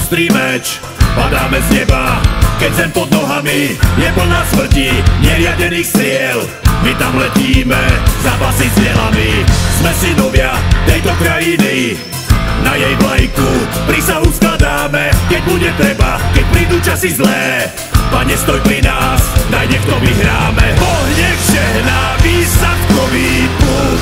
ostrý meč, padáme z neba, keď zem pod nohami je plná smrti, neriadených striel. My tam letíme, zápasy s dielami. Sme synovia tejto krajiny, na jej vlajku prísahu skladáme. Keď bude treba, keď prídu časy zlé, Pane, stoj pri nás, daj nech to vyhráme. Boh nech žehná výsadkový pluk,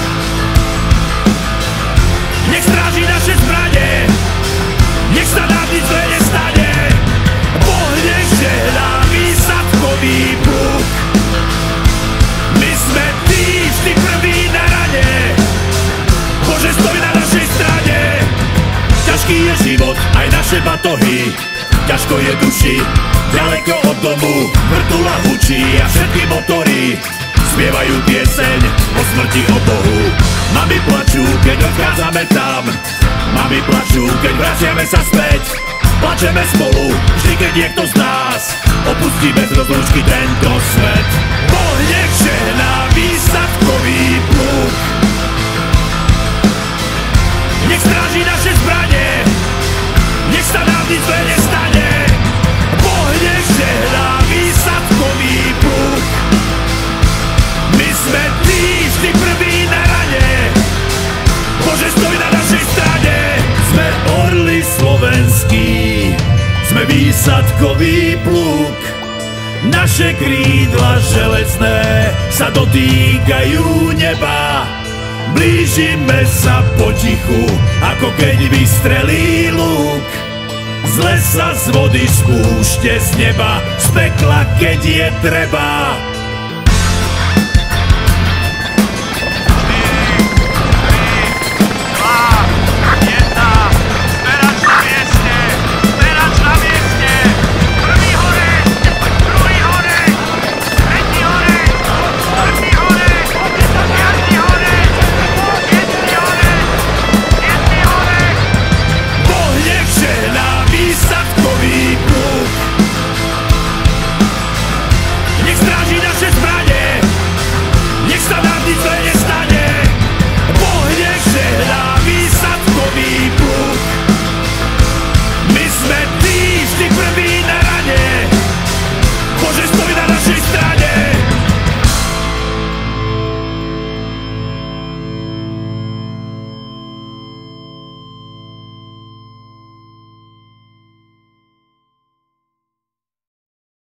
nech stráži naše zbrane, nech sa nám nic zlé nestane. Boh nech žehná výsadkový pluk, my sme tí vždy prví na rane. Bože, stoj na našej strane. Ťažký je život, aj naše batohy, ťažko je duši, ďaleko od domu vrtula hučí a všetky motory spievajú pieseň o smrti, o Bohu. Mami plačú, keď odchádzame tam, mami plačú, keď vraciame sa späť. Plačeme spolu, vždy keď niekto z nás opustí bez rozlúčky tento svet. Boh nech žehná výsadkový pluk, nech stráži naše zbrane, nech sa nám nic zlé nestane. Boh nech žehná výsadkový pluk, my sme tí vždy prví na rane. Bože, stoj na našej strane. Sme orli slovenskí, sme výsadkový pluk, naše krídla železné sa dotýkajú neba. Blížime sa potichu, ako keď vystrelí luk. Z lesa, z vody, z púšte, z neba, z pekla, keď je treba.